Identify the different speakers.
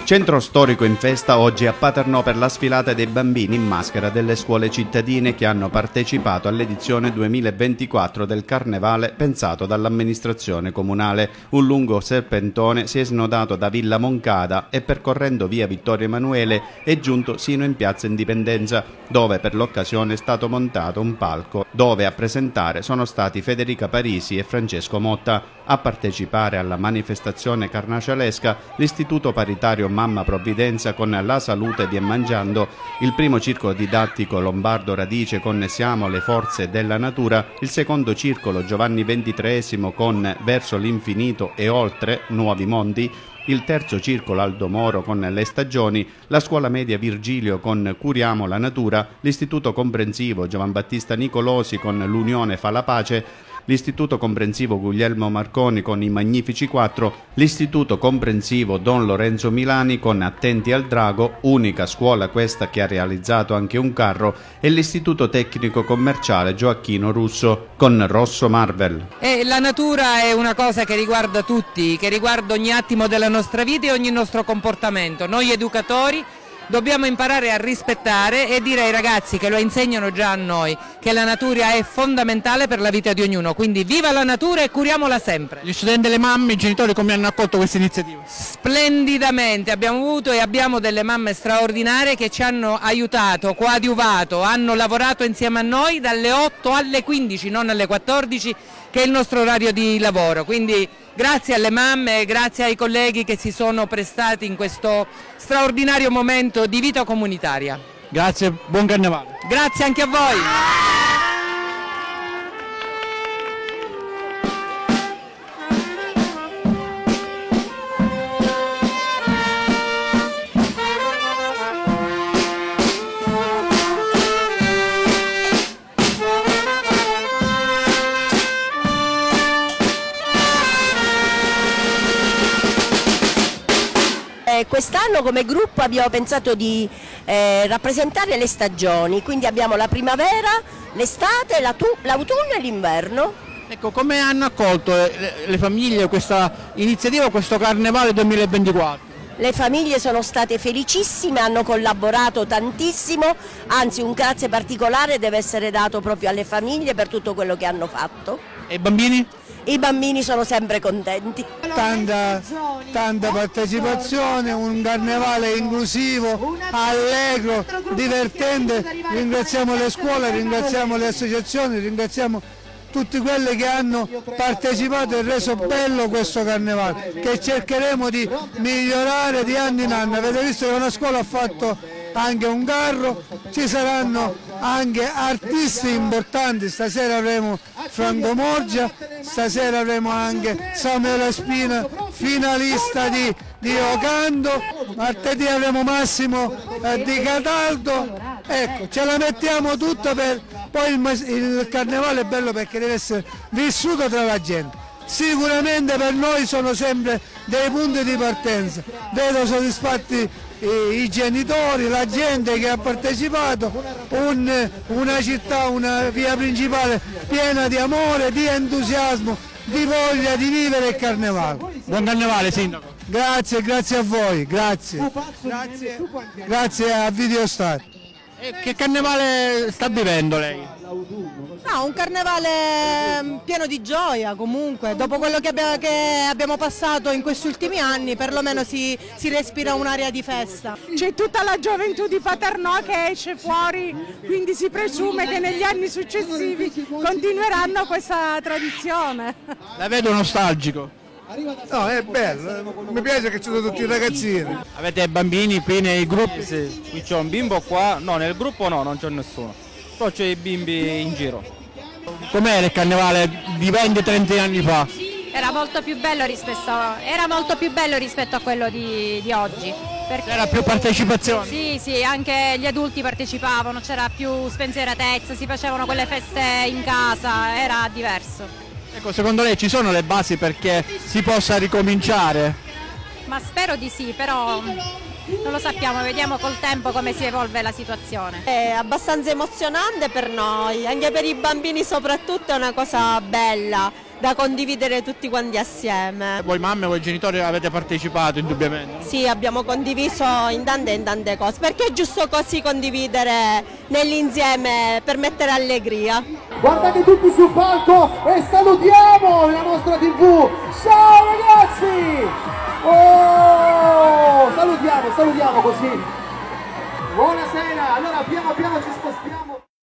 Speaker 1: Centro storico in festa oggi a Paternò per la sfilata dei bambini in maschera delle scuole cittadine che hanno partecipato all'edizione 2024 del Carnevale pensato dall'amministrazione comunale. Un lungo serpentone si è snodato da Villa Moncada e percorrendo via Vittorio Emanuele è giunto sino in piazza Indipendenza, dove per l'occasione è stato montato un palco dove a presentare sono stati Federica Parisi e Francesco Motta. A partecipare alla manifestazione carnaccialesca l'Istituto Paritario Mamma Provvidenza con La Salute Vien Mangiando, il primo circolo didattico Lombardo Radice con Siamo le forze della natura, il secondo circolo Giovanni XXIII con Verso l'infinito e oltre, nuovi mondi, il terzo circolo Aldo Moro con Le stagioni, la scuola media Virgilio con Curiamo la natura, l'istituto comprensivo Giovan Battista Nicolosi con L'Unione fa la pace, l'istituto comprensivo Guglielmo Marconi con I Magnifici 4, l'istituto comprensivo Don Lorenzo Milani con Attenti al Drago, unica scuola questa che ha realizzato anche un carro, e l'istituto tecnico commerciale Gioacchino Russo con Rosso Marvel.
Speaker 2: La natura è una cosa che riguarda tutti, che riguarda ogni attimo della nostra vita e ogni nostro comportamento. Noi educatori dobbiamo imparare a rispettare e dire ai ragazzi che lo insegnano già a noi che la natura è fondamentale per la vita di ognuno, quindi viva la natura e curiamola sempre.
Speaker 3: Gli studenti, le mamme, i genitori come hanno accolto questa iniziativa?
Speaker 2: Splendidamente, abbiamo avuto e abbiamo delle mamme straordinarie che ci hanno aiutato, coadiuvato, hanno lavorato insieme a noi dalle 8 alle 15, non alle 14 che è il nostro orario di lavoro, quindi grazie alle mamme e grazie ai colleghi che si sono prestati in questo straordinario momento di vita comunitaria.
Speaker 3: Grazie, buon carnevale.
Speaker 2: Grazie anche a voi.
Speaker 4: Quest'anno come gruppo abbiamo pensato di rappresentare le stagioni, quindi abbiamo la primavera, l'estate, l'autunno e l'inverno.
Speaker 3: Ecco, come hanno accolto le famiglie questa iniziativa, questo Carnevale 2024?
Speaker 4: Le famiglie sono state felicissime, hanno collaborato tantissimo, anzi un grazie particolare deve essere dato proprio alle famiglie per tutto quello che hanno fatto.
Speaker 3: E i bambini?
Speaker 4: I bambini sono sempre contenti.
Speaker 5: Tanta partecipazione, un carnevale inclusivo, allegro, divertente. Ringraziamo le scuole, ringraziamo le associazioni, ringraziamo tutti quelli che hanno partecipato e reso bello questo carnevale, che cercheremo di migliorare di anno in anno. Avete visto che una scuola ha fatto anche un carro, ci saranno anche artisti importanti, stasera avremo Franco Morgia, stasera avremo anche Samuele Spina, finalista di Ocanto, martedì avremo Massimo di Cataldo, ecco, ce la mettiamo tutta per poi il carnevale è bello perché deve essere vissuto tra la gente. Sicuramente per noi sono sempre dei punti di partenza, vedo soddisfatti i genitori, la gente che ha partecipato, una città, una via principale piena di amore, di entusiasmo, di voglia di vivere il carnevale.
Speaker 3: Buon carnevale, sindaco.
Speaker 5: Grazie, grazie a voi, grazie. Grazie a Videostar.
Speaker 3: E che carnevale sta vivendo lei?
Speaker 6: No, un carnevale pieno di gioia comunque, dopo quello che abbiamo passato in questi ultimi anni perlomeno si respira un'aria di festa.
Speaker 7: C'è tutta la gioventù di Paternò che esce fuori, quindi si presume che negli anni successivi continueranno questa tradizione.
Speaker 3: La vedo nostalgico.
Speaker 5: No, è bello, mi piace che ci sono tutti i ragazzini.
Speaker 3: Avete bambini qui nei gruppi?
Speaker 8: Sì, qui c'è un bimbo qua, no, nel gruppo no, non c'è nessuno, però c'è i bimbi in giro.
Speaker 3: Com'era il carnevale di 20-30 anni fa?
Speaker 9: Era molto più bello rispetto a quello di oggi.
Speaker 3: C'era più partecipazione?
Speaker 9: Sì, anche gli adulti partecipavano, c'era più spensieratezza, si facevano quelle feste in casa, era diverso.
Speaker 3: Ecco, secondo lei ci sono le basi perché si possa ricominciare?
Speaker 9: Ma spero di sì, però non lo sappiamo, vediamo col tempo come si evolve la situazione.
Speaker 10: È abbastanza emozionante per noi, anche per i bambini soprattutto è una cosa bella da condividere tutti quanti assieme.
Speaker 3: Voi mamme, voi genitori avete partecipato indubbiamente?
Speaker 10: Sì, abbiamo condiviso in tante cose, perché è giusto così condividere nell'insieme per mettere allegria.
Speaker 11: Guardate tutti sul palco e salutiamo la nostra TV. Ciao ragazzi! Oh, salutiamo così. Buonasera, allora piano piano ci spostiamo.